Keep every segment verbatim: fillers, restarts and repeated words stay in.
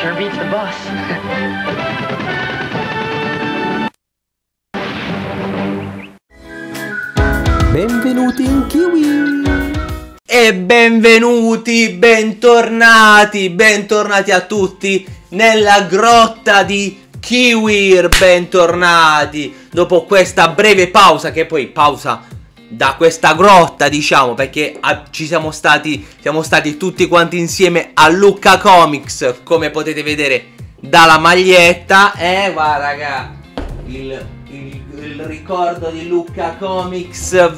Sure beats the bus. Benvenuti in Kiwi! E benvenuti, bentornati, bentornati a tutti nella grotta di Kiwir, bentornati dopo questa breve pausa, che poi pausa da questa grotta, diciamo, perché a, ci siamo stati, siamo stati tutti quanti insieme a Lucca Comics, come potete vedere dalla maglietta, eh, guarda raga, il, il, il ricordo di Lucca Comics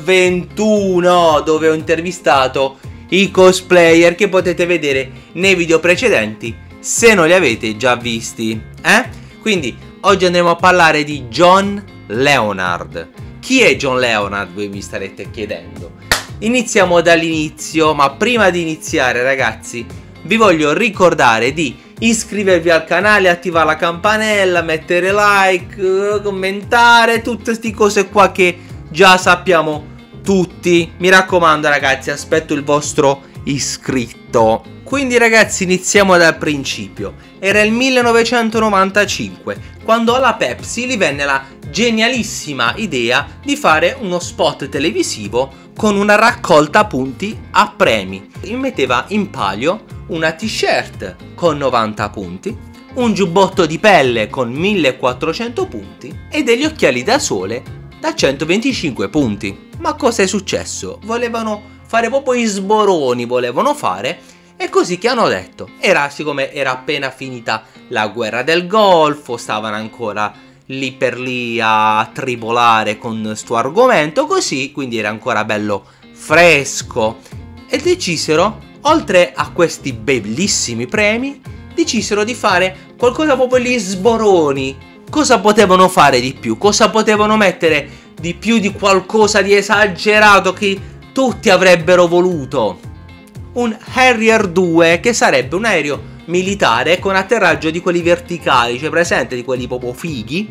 ventuno, dove ho intervistato i cosplayer che potete vedere nei video precedenti, se non li avete già visti, eh? Quindi oggi andremo a parlare di John Leonard. Chi è John Leonard, voi vi starete chiedendo. Iniziamo dall'inizio, ma prima di iniziare ragazzi vi voglio ricordare di iscrivervi al canale, attivare la campanella, mettere like, commentare, tutte queste cose qua che già sappiamo tutti. Mi raccomando ragazzi, aspetto il vostro iscritto. Quindi ragazzi iniziamo dal principio. Era il millenovecentonovantacinque quando alla Pepsi gli venne la genialissima idea di fare uno spot televisivo con una raccolta punti a premi. Metteva in palio una t-shirt con novanta punti, un giubbotto di pelle con millequattrocento punti e degli occhiali da sole da centoventicinque punti. Ma cosa è successo? Volevano fare proprio i sboroni, volevano fare, e così che hanno detto. Era, siccome era appena finita la guerra del Golfo, stavano ancora lì per lì a tribolare con sto argomento, così, quindi era ancora bello fresco, e decisero, oltre a questi bellissimi premi, decisero di fare qualcosa proprio gli sboroni. Cosa potevano fare di più? Cosa potevano mettere di più di qualcosa di esagerato che tutti avrebbero voluto? Un Harrier due, che sarebbe un aereo militare con atterraggio di quelli verticali, cioè presente, di quelli proprio fighi.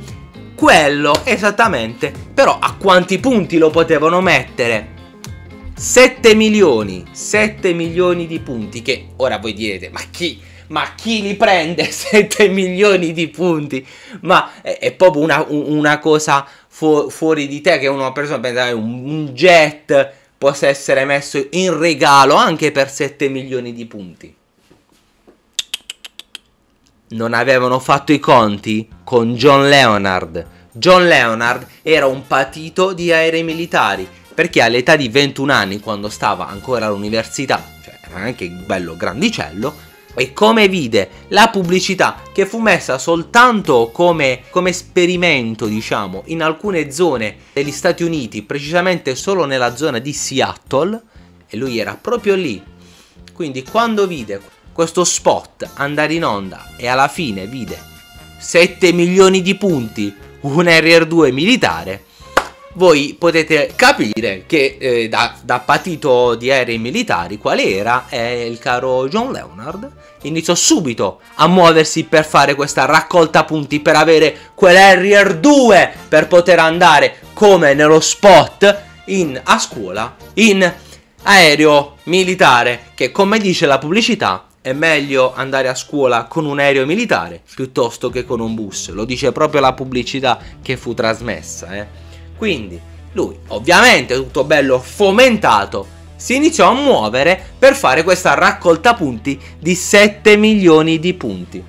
Quello esattamente. Però a quanti punti lo potevano mettere? sette milioni, sette milioni di punti, che ora voi direte, ma chi, ma chi li prende sette milioni di punti? Ma è, è proprio una, una cosa fu fuori di te, che una persona pensa un, un jet possa essere messo in regalo anche per sette milioni di punti. Non avevano fatto i conti con John Leonard. John Leonard era un patito di aerei militari, perché all'età di ventuno anni, quando stava ancora all'università, cioè era anche bello grandicello, e come vide la pubblicità che fu messa soltanto come, come esperimento, diciamo, in alcune zone degli Stati Uniti, precisamente solo nella zona di Seattle, e lui era proprio lì. Quindi quando vide questo spot andare in onda e alla fine vide sette milioni di punti, un Harrier due militare, voi potete capire che eh, da, da patito di aerei militari quale era, eh, il caro John Leonard iniziò subito a muoversi per fare questa raccolta punti, per avere quell'Harrier due, per poter andare come nello spot in, a scuola in aereo militare, che come dice la pubblicità è meglio andare a scuola con un aereo militare piuttosto che con un bus. Lo dice proprio la pubblicità che fu trasmessa, eh. Quindi lui, ovviamente tutto bello fomentato, si iniziò a muovere per fare questa raccolta punti di sette milioni di punti.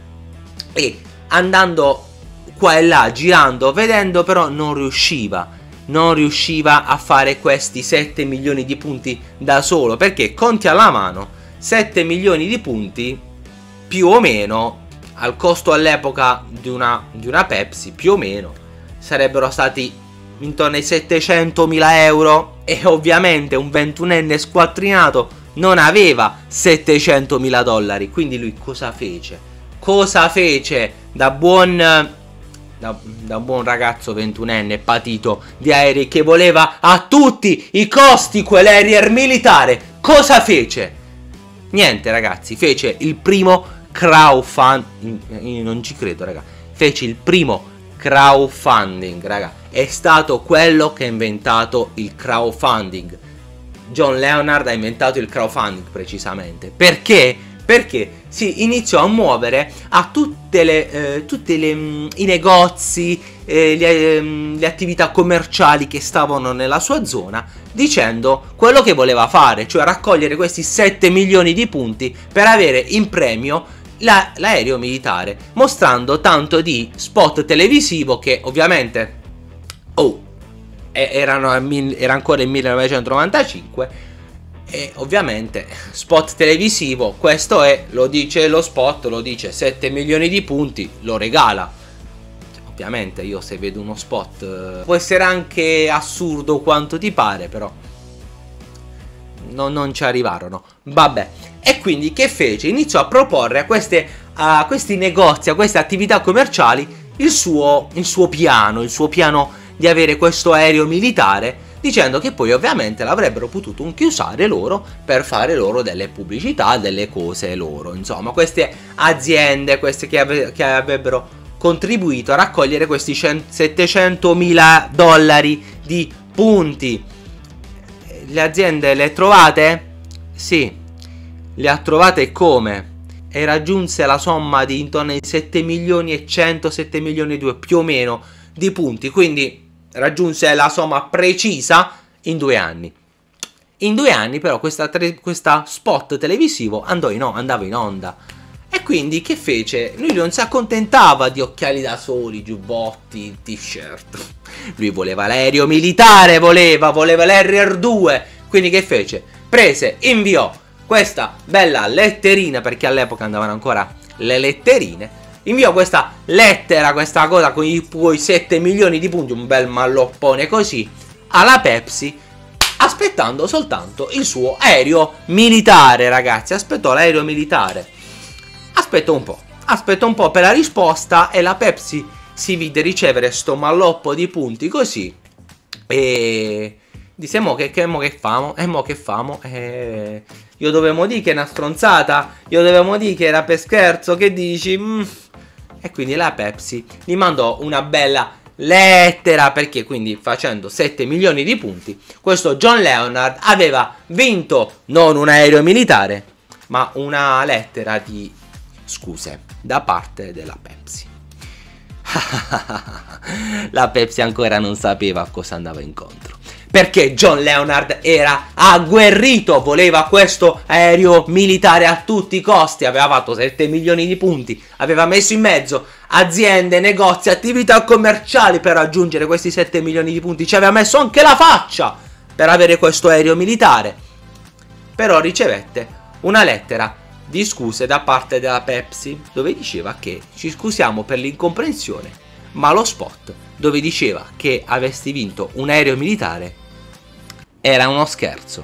E andando qua e là, girando, vedendo, però non riusciva. Non riusciva a fare questi sette milioni di punti da solo, perché conti alla mano, sette milioni di punti più o meno, al costo all'epoca di una, di una Pepsi, più o meno sarebbero stati intorno ai settecentomila euro, e ovviamente un ventunenne squattrinato non aveva settecentomila dollari. Quindi lui cosa fece? Cosa fece da buon, da, da buon ragazzo ventunenne patito di aerei, che voleva a tutti i costi quell'Harrier militare? Cosa fece? Niente ragazzi, fece il primo crowdfunding. Non ci credo raga. Fece il primo crowdfunding, raga. È stato quello che ha inventato il crowdfunding. John Leonard ha inventato il crowdfunding precisamente. Perché? perché si iniziò a muovere a tutte le, eh, tutte le mh, i negozi, eh, le, ehm, le attività commerciali che stavano nella sua zona, dicendo quello che voleva fare, cioè raccogliere questi sette milioni di punti per avere in premio la, l'aereo militare, mostrando tanto di spot televisivo che ovviamente oh, erano, era ancora il millenovecentonovantacinque. E ovviamente spot televisivo, questo è, lo dice lo spot, lo dice sette milioni di punti, lo regala. Ovviamente io se vedo uno spot, può essere anche assurdo quanto ti pare, però non, non ci arrivarono. Vabbè, e quindi che fece? Iniziò a proporre a, queste, a questi negozi, a queste attività commerciali il suo, il suo piano, il suo piano di avere questo aereo militare, dicendo che poi ovviamente l'avrebbero potuto anche usare loro per fare loro delle pubblicità, delle cose loro. Insomma, queste aziende, queste che, ave che avrebbero contribuito a raccogliere questi settecentomila dollari di punti. Le aziende le trovate? Sì, le ha trovate come? E raggiunse la somma di intorno ai sette milioni e cento, sette milioni e due più o meno di punti, quindi raggiunse la somma precisa in due anni. In due anni però questa, questa spot televisivo andò in, andava in onda. E quindi che fece? Lui non si accontentava di occhiali da soli, giubbotti, t-shirt. Lui voleva l'aereo militare, voleva, voleva l'Harrier due. Quindi che fece? Prese, inviò questa bella letterina, perché all'epoca andavano ancora le letterine. Inviò questa lettera, questa cosa con i tuoi sette milioni di punti, un bel malloppone così, alla Pepsi, aspettando soltanto il suo aereo militare, ragazzi. Aspettò l'aereo militare. Aspettò un po', aspettò un po' per la risposta e la Pepsi si vide ricevere sto malloppo di punti così. E disse, mo che, che, mo che famo? E mo che famo? E io dovevo dire che è una stronzata, io dovevo dire che era per scherzo, che dici? Mm. E quindi la Pepsi gli mandò una bella lettera, perché quindi facendo sette milioni di punti questo John Leonard aveva vinto non un aereo militare ma una lettera di scuse da parte della Pepsi. La Pepsi ancora non sapeva a cosa andava incontro, perché John Leonard era agguerrito, voleva questo aereo militare a tutti i costi, aveva fatto sette milioni di punti, aveva messo in mezzo aziende, negozi, attività commerciali per raggiungere questi sette milioni di punti, ci aveva messo anche la faccia per avere questo aereo militare. Però ricevette una lettera di scuse da parte della Pepsi, dove diceva che ci scusiamo per l'incomprensione, ma lo spot dove diceva che avessi vinto un aereo militare era uno scherzo.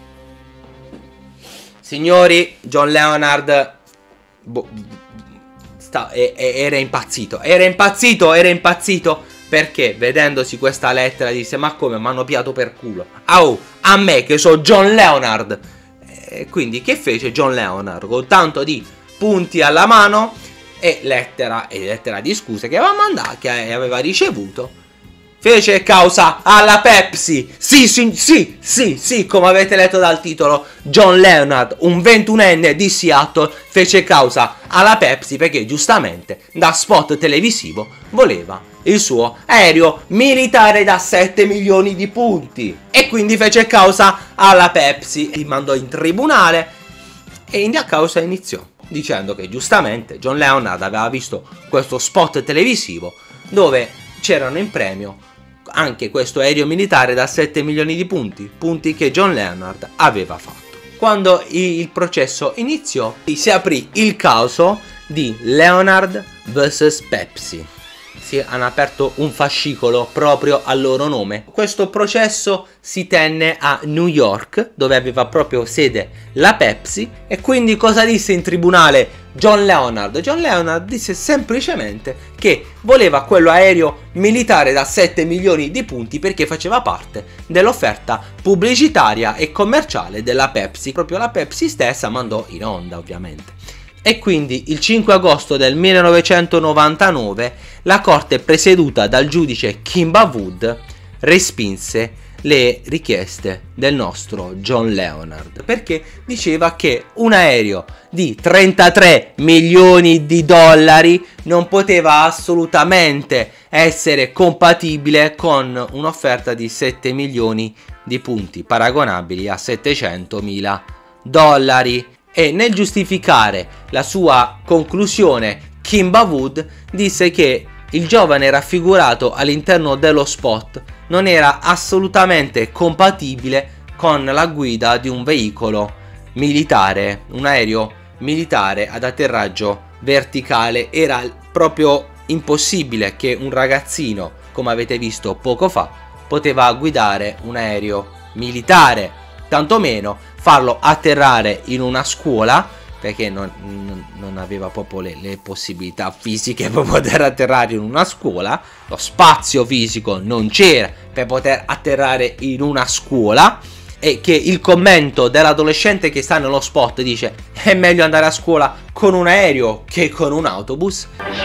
Signori, John Leonard boh, sta, e, e, era impazzito, era impazzito, era impazzito, perché vedendosi questa lettera disse, ma come, mi hanno piato per culo, au, a me che so John Leonard. E quindi che fece John Leonard? Con tanto di punti alla mano e lettera, e lettera di scuse che aveva mandato, che aveva ricevuto, fece causa alla Pepsi. Sì, sì, sì, sì, sì, come avete letto dal titolo, John Leonard, un ventunenne di Seattle, fece causa alla Pepsi perché giustamente da spot televisivo voleva il suo aereo militare da sette milioni di punti. E quindi fece causa alla Pepsi, li mandò in tribunale e la causa iniziò dicendo che giustamente John Leonard aveva visto questo spot televisivo dove c'erano in premio anche questo aereo militare da sette milioni di punti, punti che John Leonard aveva fatto. Quando il processo iniziò, si aprì il caso di Leonard versus Pepsi. Si hanno aperto un fascicolo proprio al loro nome. Questo processo si tenne a New York, dove aveva proprio sede la Pepsi. E quindi cosa disse in tribunale John Leonard? John Leonard disse semplicemente che voleva quello aereo militare da sette milioni di punti perché faceva parte dell'offerta pubblicitaria e commerciale della Pepsi. Proprio la Pepsi stessa mandò in onda, ovviamente. E quindi il cinque agosto del millenovecentonovantanove la corte presieduta dal giudice Kimba Wood respinse le richieste del nostro John Leonard, perché diceva che un aereo di trentatré milioni di dollari non poteva assolutamente essere compatibile con un'offerta di sette milioni di punti, paragonabili a settecentomila dollari. E nel giustificare la sua conclusione, Kimba Wood disse che il giovane raffigurato all'interno dello spot non era assolutamente compatibile con la guida di un veicolo militare, un aereo militare ad atterraggio verticale. Era proprio impossibile che un ragazzino, come avete visto poco fa, poteva guidare un aereo militare, tantomeno farlo atterrare in una scuola, perché non, non, non aveva proprio le, le possibilità fisiche per poter atterrare in una scuola, lo spazio fisico non c'era per poter atterrare in una scuola, e che il commento dell'adolescente che sta nello spot dice: è meglio andare a scuola con un aereo che con un autobus,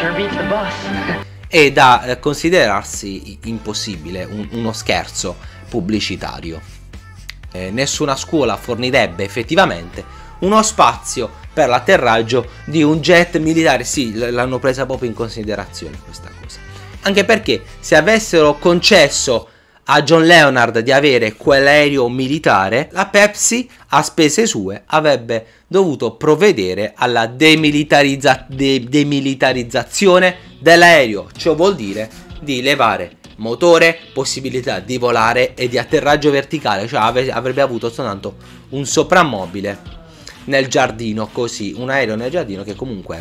è da eh, considerarsi impossibile, un, uno scherzo pubblicitario. Eh, nessuna scuola fornirebbe effettivamente uno spazio per l'atterraggio di un jet militare. Sì, l'hanno presa proprio in considerazione questa cosa, anche perché se avessero concesso a John Leonard di avere quell'aereo militare, la Pepsi a spese sue avrebbe dovuto provvedere alla demilitarizza- de- demilitarizzazione dell'aereo. Ciò vuol dire di levare motore, possibilità di volare e di atterraggio verticale, cioè ave- avrebbe avuto soltanto un soprammobile nel giardino, così, un aereo nel giardino, che comunque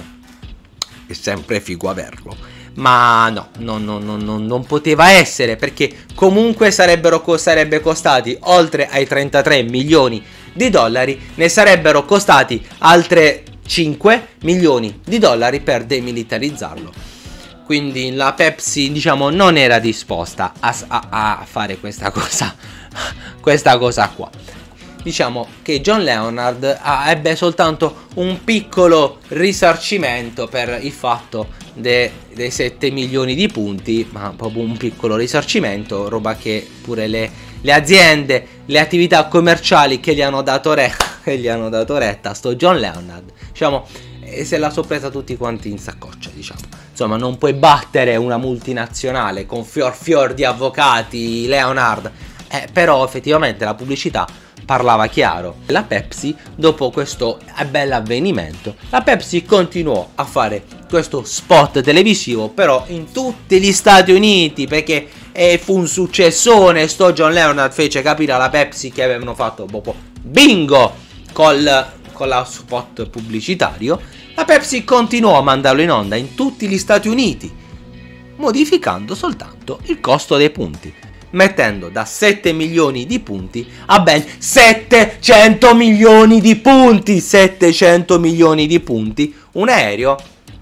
è sempre figo averlo, ma no, no, no, no, no, non poteva essere, perché comunque sarebbero co- sarebbe costati, oltre ai trentatré milioni di dollari, ne sarebbero costati altre cinque milioni di dollari per demilitarizzarlo. Quindi la Pepsi, diciamo, non era disposta a, a, a fare questa cosa, questa cosa qua. Diciamo che John Leonard ah, ebbe soltanto un piccolo risarcimento per il fatto de, dei sette milioni di punti, ma proprio un piccolo risarcimento, roba che pure le, le aziende, le attività commerciali che gli hanno dato, re, che gli hanno dato retta a sto John Leonard, diciamo, e se la so presa tutti quanti in saccoccia, diciamo. Insomma, non puoi battere una multinazionale con fior fior di avvocati, Leonard, eh, però effettivamente la pubblicità parlava chiaro. La Pepsi, dopo questo bell'avvenimento, la Pepsi continuò a fare questo spot televisivo, però in tutti gli Stati Uniti, perché eh, fu un successone. Sto John Leonard fece capire alla Pepsi che avevano fatto proprio bingo col, con la spot pubblicitario. La Pepsi continuò a mandarlo in onda in tutti gli Stati Uniti, modificando soltanto il costo dei punti, mettendo da sette milioni di punti a ben settecento milioni di punti. settecento milioni di punti. Un aereo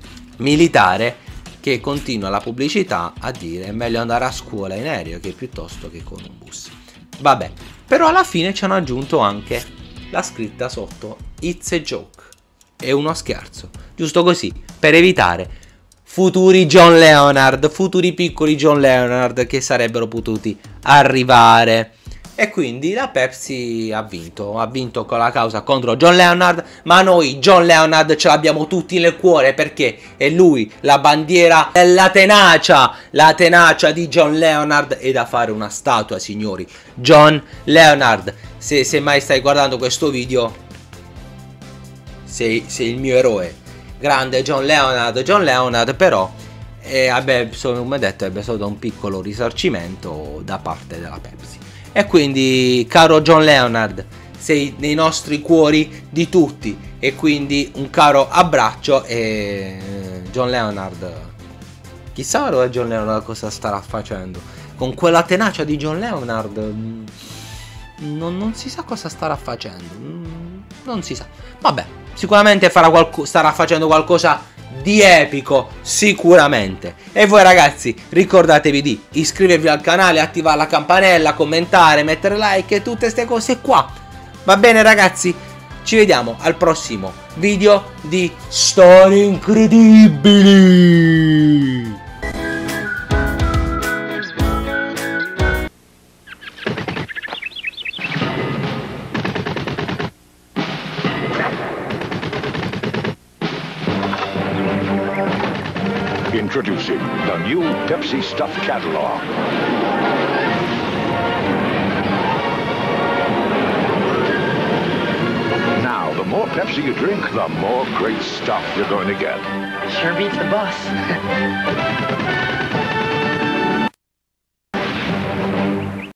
militare che continua la pubblicità a dire è meglio andare a scuola in aereo che piuttosto che con un bus. Vabbè, però alla fine ci hanno aggiunto anche la scritta sotto: it's a joke, è uno scherzo, giusto così, per evitare futuri John Leonard, futuri piccoli John Leonard che sarebbero potuti arrivare. E quindi la Pepsi ha vinto, ha vinto con la causa contro John Leonard, ma noi John Leonard ce l'abbiamo tutti nel cuore, perché è lui la bandiera della tenacia, la tenacia di John Leonard. È da fare una statua, signori. John Leonard, se, se mai stai guardando questo video, sei, sei il mio eroe. Grande John Leonard. John Leonard però eh, vabbè, come detto, ebbe solo un piccolo risarcimento da parte della Pepsi. E quindi, caro John Leonard, sei nei nostri cuori di tutti, e quindi un caro abbraccio. E John Leonard, chissà ora John Leonard cosa starà facendo con quella tenacia di John Leonard. Non, non si sa cosa starà facendo, non si sa. Vabbè, sicuramente farà qualco, starà facendo qualcosa di epico, sicuramente. E voi ragazzi, ricordatevi di iscrivervi al canale, attivare la campanella, commentare, mettere like e tutte queste cose qua. Va bene ragazzi? Ci vediamo al prossimo video di Storie Incredibili. Introducing the new Pepsi Stuff Catalog. Now, the more Pepsi you drink, the more great stuff you're going to get. Sure beats the bus.